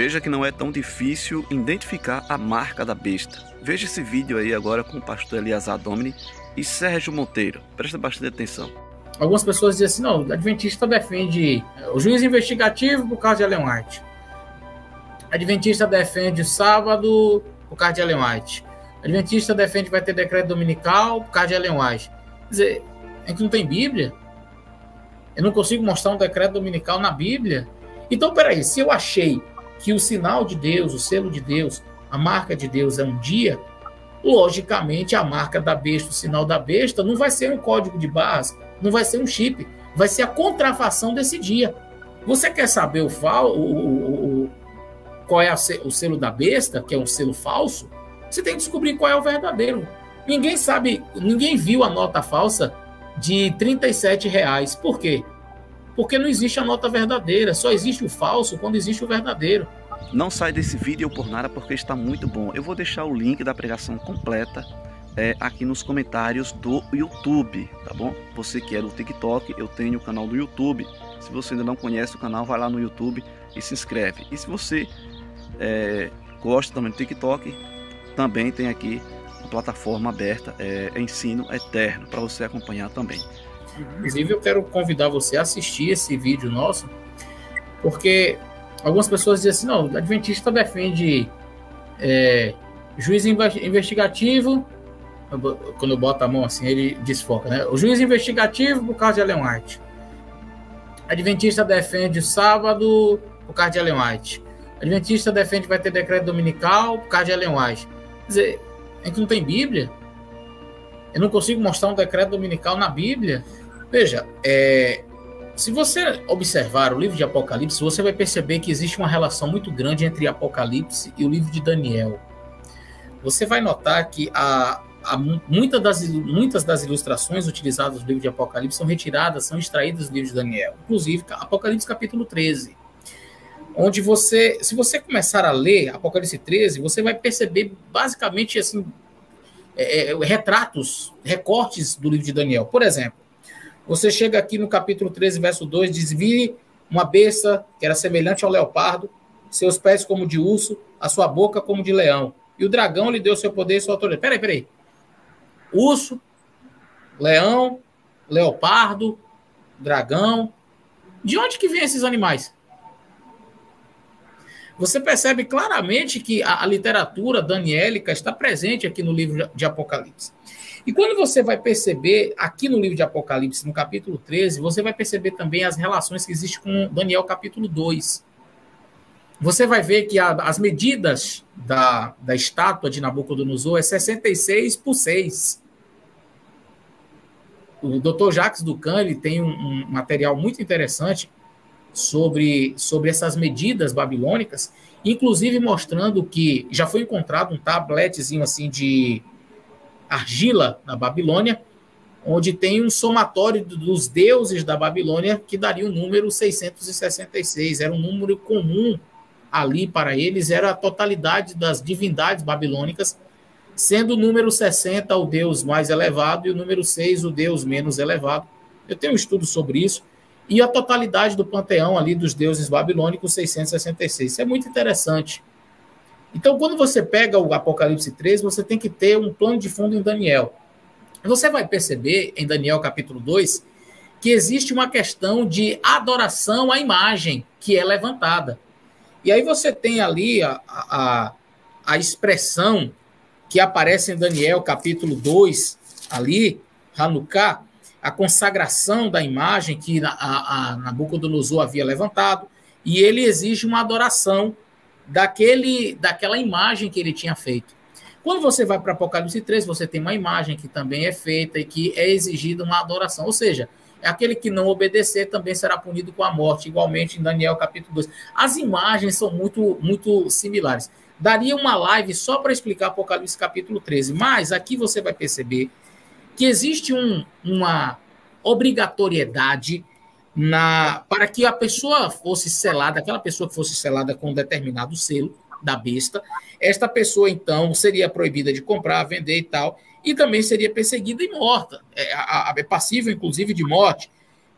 Veja que não é tão difícil identificar a marca da besta. Veja esse vídeo aí agora com o pastor Eliazar Domini e Sérgio Monteiro. Presta bastante atenção. Algumas pessoas dizem assim, não, o Adventista defende o juiz investigativo por causa de Ellen White. O Adventista defende o sábado por causa de Ellen White. O Adventista defende que vai ter decreto dominical por causa de Ellen White. Quer dizer, a gente não tem Bíblia? Eu não consigo mostrar um decreto dominical na Bíblia? Então, peraí, se eu achei que o sinal de Deus, o selo de Deus, a marca de Deus é um dia, logicamente a marca da besta, o sinal da besta, não vai ser um código de barras, não vai ser um chip, vai ser a contrafação desse dia. Você quer saber qual é o selo da besta, que é um selo falso? Você tem que descobrir qual é o verdadeiro. Ninguém sabe, ninguém viu a nota falsa de R$37. Por quê? Porque não existe a nota verdadeira, só existe o falso quando existe o verdadeiro. Não sai desse vídeo por nada porque está muito bom. Eu vou deixar o link da pregação completa aqui nos comentários do YouTube, tá bom? Você que é do TikTok, eu tenho o canal do YouTube. Se você ainda não conhece o canal, vai lá no YouTube e se inscreve. E se você gosta também do TikTok, também tem aqui a plataforma aberta, Ensino Eterno, para você acompanhar também. Inclusive, eu quero convidar você a assistir esse vídeo nosso, porque algumas pessoas dizem assim, não, o Adventista defende juiz investigativo, quando eu boto a mão assim, ele desfoca, né? O juiz investigativo por causa de Ellen White. Adventista defende o sábado por causa de Ellen White. Adventista defende que vai ter decreto dominical por causa de Ellen White. Quer dizer, a gente não tem Bíblia? Eu não consigo mostrar um decreto dominical na Bíblia? Veja, se você observar o livro de Apocalipse, você vai perceber que existe uma relação muito grande entre Apocalipse e o livro de Daniel. Você vai notar que muitas das ilustrações utilizadas no livro de Apocalipse são retiradas, são extraídas do livro de Daniel. Inclusive, Apocalipse capítulo 13. Onde se você começar a ler Apocalipse 13, você vai perceber basicamente assim, recortes do livro de Daniel. Por exemplo, você chega aqui no capítulo 13, verso 2, diz, vi uma besta que era semelhante ao leopardo, seus pés como de urso, a sua boca como de leão. E o dragão lhe deu seu poder e sua autoridade. Peraí. Urso, leão, leopardo, dragão. De onde que vêm esses animais? Você percebe claramente que a literatura daniélica está presente aqui no livro de Apocalipse. E quando você vai perceber, aqui no livro de Apocalipse, no capítulo 13, você vai perceber também as relações que existem com Daniel capítulo 2. Você vai ver que as medidas da estátua de Nabucodonosor é 66 por 6. O Dr. Jacques Ducan, ele tem um material muito interessante sobre essas medidas babilônicas, inclusive mostrando que já foi encontrado um tabletezinho assim de argila na Babilônia, onde tem um somatório dos deuses da Babilônia que daria o número 666. Era um número comum ali para eles, era a totalidade das divindades babilônicas, sendo o número 60 o deus mais elevado e o número 6 o deus menos elevado. Eu tenho um estudo sobre isso. E a totalidade do panteão ali dos deuses babilônicos, 666. Isso é muito interessante. Então, quando você pega o Apocalipse 13, você tem que ter um plano de fundo em Daniel. Você vai perceber, em Daniel capítulo 2, que existe uma questão de adoração à imagem que é levantada. E aí você tem ali a expressão que aparece em Daniel capítulo 2, ali, Hanukkah, a consagração da imagem que Nabucodonosor havia levantado, e ele exige uma adoração daquela imagem que ele tinha feito. Quando você vai para Apocalipse 3, você tem uma imagem que também é feita e que é exigida uma adoração. Ou seja, aquele que não obedecer também será punido com a morte, igualmente em Daniel capítulo 2. As imagens são muito, muito similares. Daria uma live só para explicar Apocalipse capítulo 13, mas aqui você vai perceber que existe uma obrigatoriedade para que a pessoa fosse selada, aquela pessoa que fosse selada com um determinado selo da besta, esta pessoa, então, seria proibida de comprar, vender e tal, e também seria perseguida e morta. É passível, inclusive, de morte,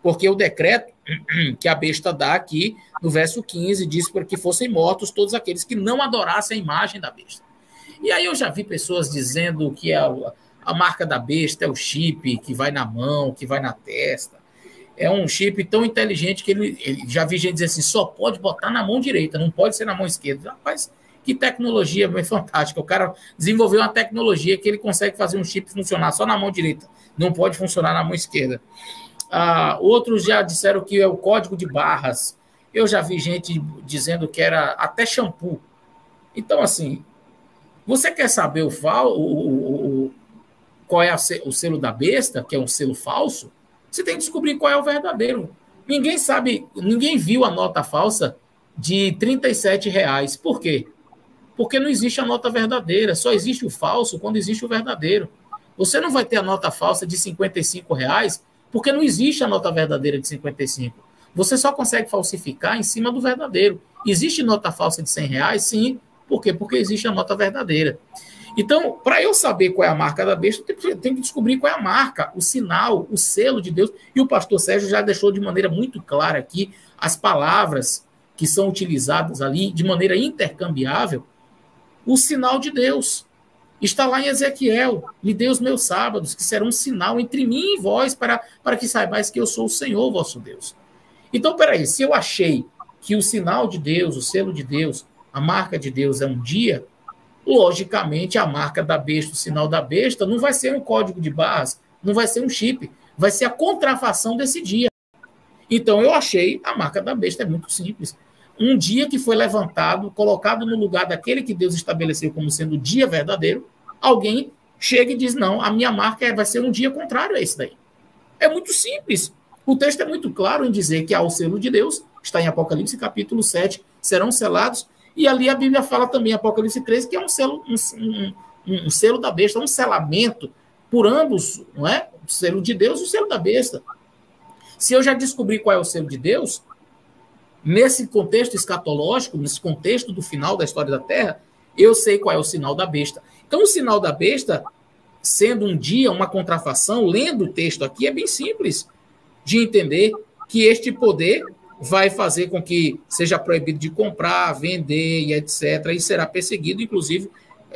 Porque o decreto que a besta dá aqui, no verso 15, diz para que fossem mortos todos aqueles que não adorassem a imagem da besta. E aí eu já vi pessoas dizendo que a marca da besta é o chip que vai na mão, que vai na testa. É um chip tão inteligente que ele já vi gente dizer assim, só pode botar na mão direita, não pode ser na mão esquerda. Rapaz, que tecnologia fantástica. O cara desenvolveu uma tecnologia que ele consegue fazer um chip funcionar só na mão direita, não pode funcionar na mão esquerda. Outros já disseram que é o código de barras. Eu já vi gente dizendo que era até shampoo. Então, assim, você quer saber qual é o selo da besta, que é um selo falso? Você tem que descobrir qual é o verdadeiro. Ninguém sabe, ninguém viu a nota falsa de R$37. Por quê? Porque não existe a nota verdadeira. Só existe o falso quando existe o verdadeiro. Você não vai ter a nota falsa de R$55, porque não existe a nota verdadeira de 55. Você só consegue falsificar em cima do verdadeiro. Existe nota falsa de R$100? Sim. Por quê? Porque existe a nota verdadeira. Então, para eu saber qual é a marca da besta, eu tenho que descobrir qual é a marca, o sinal, o selo de Deus. E o pastor Sérgio já deixou de maneira muito clara aqui as palavras que são utilizadas ali de maneira intercambiável. O sinal de Deus. Está lá em Ezequiel, me dê os meus sábados, que serão um sinal entre mim e vós, para que saibais que eu sou o Senhor, vosso Deus. Então, peraí, se eu achei que o sinal de Deus, o selo de Deus, a marca de Deus é um dia, logicamente a marca da besta, o sinal da besta, não vai ser um código de barras, não vai ser um chip, vai ser a contrafação desse dia. Então, eu achei a marca da besta, é muito simples. Um dia que foi levantado, colocado no lugar daquele que Deus estabeleceu como sendo o dia verdadeiro, alguém chega e diz, não, a minha marca vai ser um dia contrário a esse daí. É muito simples. O texto é muito claro em dizer que há o selo de Deus, está em Apocalipse capítulo 7, serão selados, e ali a Bíblia fala também, Apocalipse 13, que é um selo, um selo da besta, um selamento por ambos, não é? O selo de Deus e o selo da besta. Se eu já descobri qual é o selo de Deus, nesse contexto escatológico, nesse contexto do final da história da Terra, eu sei qual é o sinal da besta. Então, o sinal da besta, sendo um dia uma contrafação, lendo o texto aqui, é bem simples de entender que este poder vai fazer com que seja proibido de comprar, vender e etc. E será perseguido, inclusive,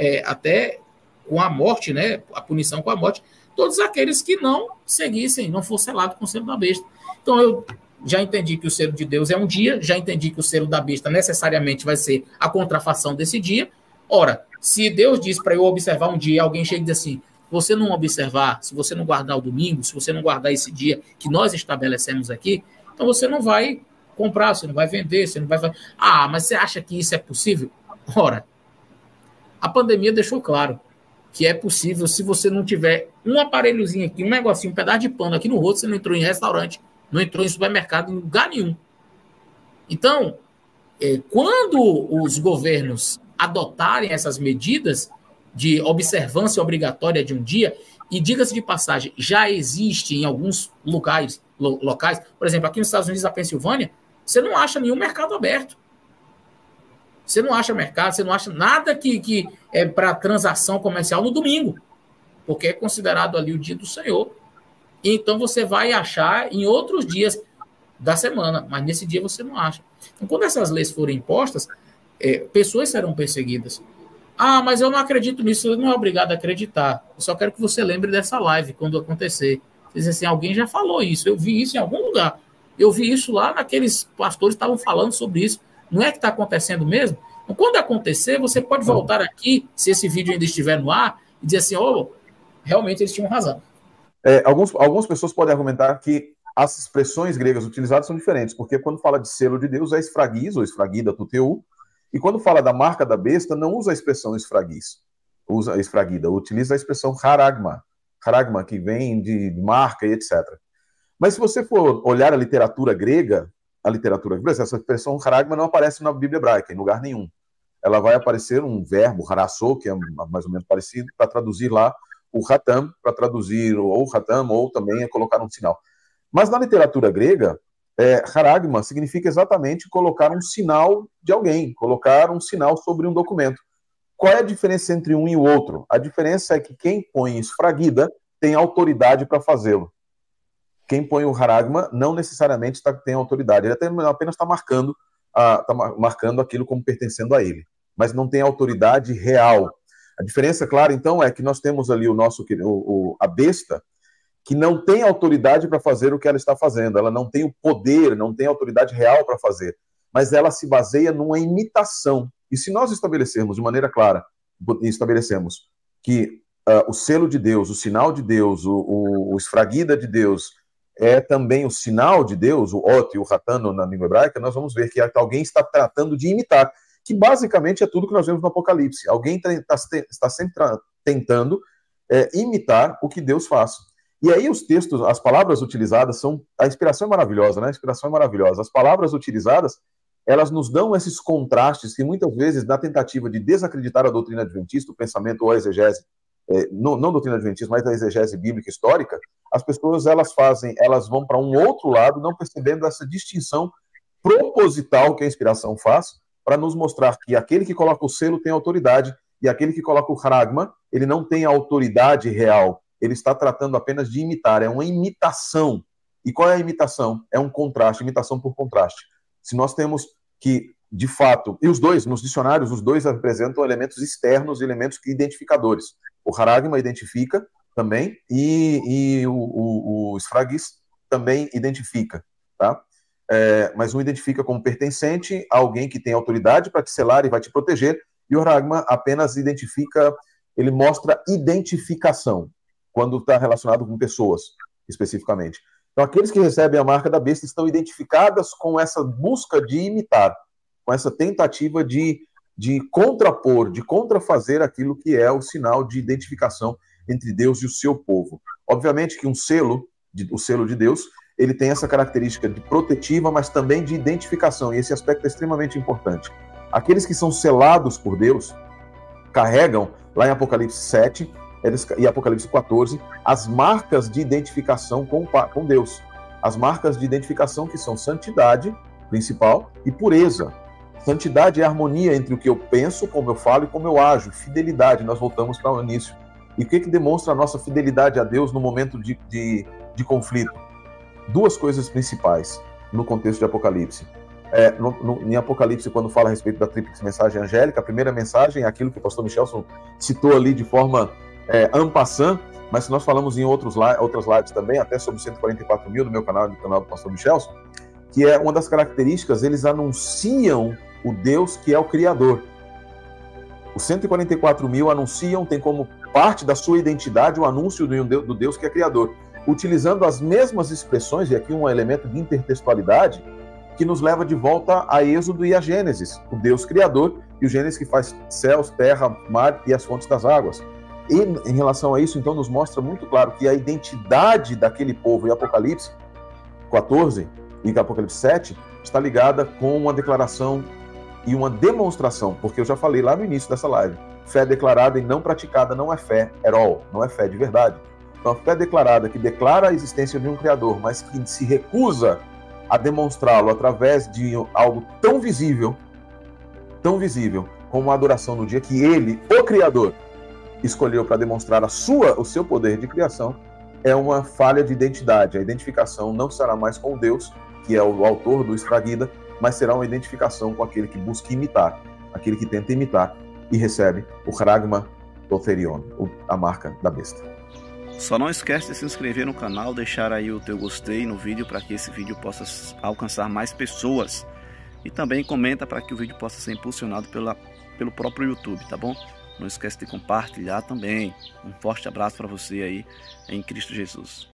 até com a morte, né? A punição com a morte, todos aqueles que não seguissem, não fossem selados com o selo da besta. Então, eu já entendi que o selo de Deus é um dia, já entendi que o selo da besta necessariamente vai ser a contrafação desse dia. Ora, se Deus diz para eu observar um dia, alguém chega e diz assim, você não observar, se você não guardar o domingo, se você não guardar esse dia que nós estabelecemos aqui, então você não vai comprar, você não vai vender, você não vai fazer... mas você acha que isso é possível? Ora, a pandemia deixou claro que é possível se você não tiver um aparelhozinho aqui, um negocinho, um pedaço de pano aqui no rosto, você não entrou em restaurante, não entrou em supermercado, em lugar nenhum. Então, quando os governos adotarem essas medidas de observância obrigatória de um dia, e diga-se de passagem, já existe em alguns locais, por exemplo, aqui nos Estados Unidos, na Pensilvânia, você não acha nenhum mercado aberto. Você não acha mercado, você não acha nada que é para transação comercial no domingo, porque é considerado ali o dia do Senhor. Então, você vai achar em outros dias da semana, mas nesse dia você não acha. Então, quando essas leis forem impostas, pessoas serão perseguidas. Mas eu não acredito nisso, eu não é obrigado a acreditar. Eu só quero que você lembre dessa live quando acontecer. Você diz assim, alguém já falou isso, eu vi isso em algum lugar. Eu vi isso lá naqueles pastores que estavam falando sobre isso. Não é que está acontecendo mesmo? Então, quando acontecer, você pode voltar aqui, se esse vídeo ainda estiver no ar, e dizer assim, realmente eles tinham razão. Algumas pessoas podem argumentar que as expressões gregas utilizadas são diferentes, porque quando fala de selo de Deus é esfragis, ou esfragida tuteu, e quando fala da marca da besta, não usa a expressão esfragis, usa a esfragida, utiliza a expressão charagma, que vem de marca e etc. Mas se você for olhar a literatura grega, essa expressão charagma não aparece na Bíblia hebraica, em lugar nenhum. Ela vai aparecer um verbo, harassou, que é mais ou menos parecido, para traduzir lá o hatam, para traduzir ou hatam, ou também colocar um sinal. Mas na literatura grega, charagma significa exatamente colocar um sinal de alguém, colocar um sinal sobre um documento. Qual é a diferença entre um e o outro? A diferença é que quem põe esfragida tem autoridade para fazê-lo. quem põe o haragma não necessariamente tem autoridade, ele apenas está marcando aquilo como pertencendo a ele, mas não tem autoridade real. A diferença, claro, então, é que nós temos ali a besta, que não tem autoridade para fazer o que ela está fazendo, ela não tem o poder, não tem autoridade real para fazer, mas ela se baseia numa imitação. E se nós estabelecermos de maneira clara, estabelecemos que o selo de Deus, o sinal de Deus, o esfraguida de Deus é também o sinal de Deus, o ot e o ratano na língua hebraica, nós vamos ver que alguém está tratando de imitar, que basicamente é tudo que nós vemos no Apocalipse. Alguém está sempre tentando imitar o que Deus faz. E aí os textos, as palavras utilizadas a inspiração é maravilhosa, né? A inspiração é maravilhosa. As palavras utilizadas, elas nos dão esses contrastes que muitas vezes, na tentativa de desacreditar a doutrina adventista, o pensamento ou a exegese, não doutrina adventista, mas a exegese bíblica histórica, as pessoas elas vão para um outro lado, não percebendo essa distinção proposital que a inspiração faz, para nos mostrar que aquele que coloca o selo tem autoridade, e aquele que coloca o haragma, ele não tem autoridade real, ele está tratando apenas de imitar, é uma imitação. E qual é a imitação? É um contraste, imitação por contraste. Se nós temos que, de fato, e os dois, nos dicionários, os dois apresentam elementos externos e elementos identificadores. O haragma identifica também, e o esfragis também identifica, tá? Mas um identifica como pertencente a alguém que tem autoridade para te selar e vai te proteger, e o haragma apenas identifica, ele mostra identificação, quando está relacionado com pessoas, especificamente. Então, aqueles que recebem a marca da besta estão identificadas com essa busca de imitar, com essa tentativa de contrapor, de contrafazer aquilo que é o sinal de identificação entre Deus e o seu povo. Obviamente que o selo de Deus, ele tem essa característica de protetiva, mas também de identificação, e esse aspecto é extremamente importante. Aqueles que são selados por Deus carregam, lá em Apocalipse 7 e Apocalipse 14, as marcas de identificação com Deus. As marcas de identificação que são santidade, principal, e pureza. Santidade é a harmonia entre o que eu penso, como eu falo e como eu ajo. Fidelidade, nós voltamos para o início. E o que demonstra a nossa fidelidade a Deus no momento de conflito? Duas coisas principais no contexto de Apocalipse. Em Apocalipse, quando fala a respeito da tríplice mensagem angélica, a primeira mensagem é aquilo que o pastor Michelson citou ali de forma en passant, mas se nós falamos em outras lives também, até sobre 144 mil no meu canal e no canal do pastor Michelson, que é uma das características, eles anunciam o Deus que é o Criador. Os 144 mil anunciam, tem como parte da sua identidade o anúncio do Deus que é Criador, utilizando as mesmas expressões, e aqui um elemento de intertextualidade, que nos leva de volta a Êxodo e a Gênesis, o Deus Criador, e o Gênesis que faz céus, terra, mar e as fontes das águas. E em relação a isso, então, nos mostra muito claro que a identidade daquele povo em Apocalipse 14 e Apocalipse 7 está ligada com uma declaração e uma demonstração, porque eu já falei lá no início dessa live, fé declarada e não praticada não é fé at all, não é fé de verdade. Então, a fé declarada, que declara a existência de um Criador, mas que se recusa a demonstrá-lo através de algo tão visível, como a adoração no dia que ele, o Criador, escolheu para demonstrar o seu poder de criação, é uma falha de identidade. A identificação não será mais com Deus, que é o autor do esfraguida, mas será uma identificação com aquele que busca imitar, aquele que tenta imitar e recebe o haragma dotherion, a marca da besta. Só não esquece de se inscrever no canal, deixar aí o teu gostei no vídeo para que esse vídeo possa alcançar mais pessoas. E também comenta para que o vídeo possa ser impulsionado pelo próprio YouTube, tá bom? Não esquece de compartilhar também. Um forte abraço para você aí em Cristo Jesus.